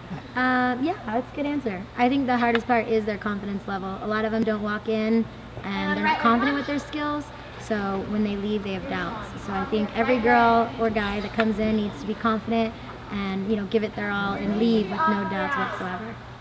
Yeah, that's a good answer. I think the hardest part is their confidence level. A lot of them don't walk in and they're not confident with their skills, so when they leave they have doubts. So I think every girl or guy that comes in needs to be confident and give it their all and leave with no doubts whatsoever.